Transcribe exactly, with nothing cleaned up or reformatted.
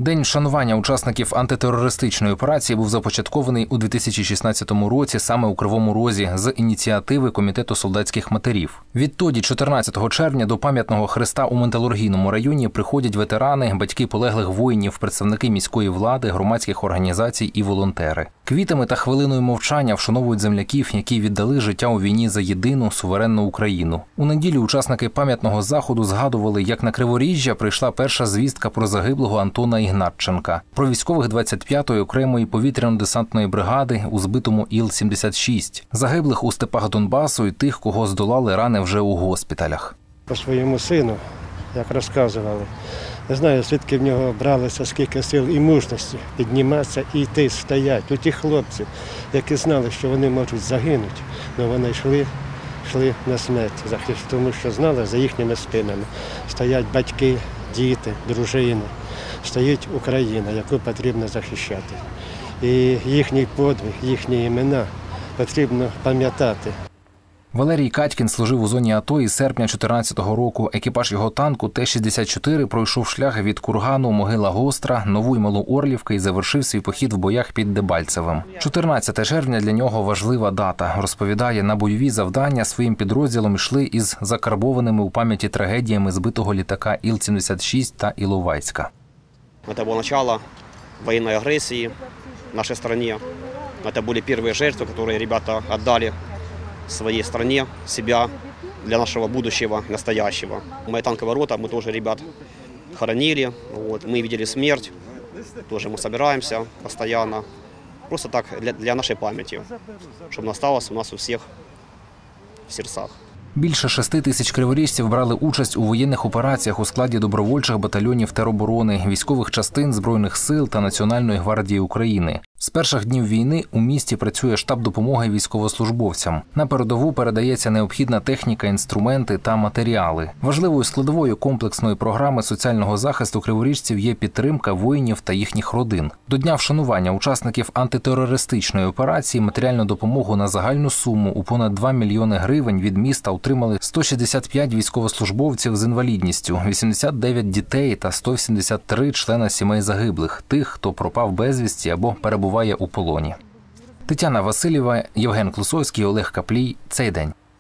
День вшанування учасників антитерористичної операції був започаткований у дві тисячі шістнадцятому році саме у Кривому Розі з ініціативи Комітету солдатських матерів. Відтоді, чотирнадцятого червня, до пам'ятного хреста у Металургійному районі приходять ветерани, батьки полеглих воїнів, представники міської влади, громадських організацій і волонтери. Квітами та хвилиною мовчання вшановують земляків, які віддали життя у війні за єдину суверенну Україну. У неділю учасники пам'ятного заходу згадували, як на Криворіжжя прийшла перша звістка про загиблого Антона Ігнатченка, про військових двадцять п'ятої окремої повітряно-десантної бригади у збитому Іл сімдесят шість, загиблих у степах Донбасу і тих, кого здолали рани вже у госпіталях. По своєму сину, як розказували, не знаю, звідки в нього бралося, скільки сил і мужності підніматися і йти, стояти. У тих хлопців, які знали, що вони можуть загинути, але вони йшли, йшли на смерть, тому що знали, за їхніми спинами стоять батьки, діти, дружини. Стоїть Україна, яку потрібно захищати. І їхній подвиг, їхні імена потрібно пам'ятати. Валерій Катькін служив у зоні АТО із серпня чотирнадцятого року. Екіпаж його танку Т шістдесят чотири пройшов шлях від Кургану, Могила Гостра, Нову й Малу Орлівки і завершив свій похід в боях під Дебальцевим. чотирнадцяте червня для нього важлива дата. Розповідає, на бойові завдання своїм підрозділом йшли із закарбованими у пам'яті трагедіями збитого літака Іл сімдесят шість та Іловайська. Это было начало военной агрессии в нашей стране. Это были первые жертвы, которые ребята отдали своей стране, себя для нашего будущего, настоящего. Моя танковая рота, мы тоже ребят хоронили, вот, мы видели смерть, тоже мы собираемся постоянно. Просто так, для, для нашей памяти, чтобы она осталась у нас у всех в сердцах. Більше шести тисяч криворіжців брали участь у воєнних операціях у складі добровольчих батальйонів тероборони, військових частин Збройних сил та Національної гвардії України. З перших днів війни у місті працює штаб допомоги військовослужбовцям. На передову передається необхідна техніка, інструменти та матеріали. Важливою складовою комплексної програми соціального захисту криворіжців є підтримка воїнів та їхніх родин. До дня вшанування учасників антитерористичної операції матеріальну допомогу на загальну суму у понад два мільйони гривень від міста отримали сто шістдесят п'ять військовослужбовців з інвалідністю, вісімдесят дев'ять дітей та сто сімдесят три члена сімей загиблих, тих, хто пропав безвісті або перебуває у полоні. Тетяна Васильєва, Євген Клусовський, Олег Каплій. Цей день.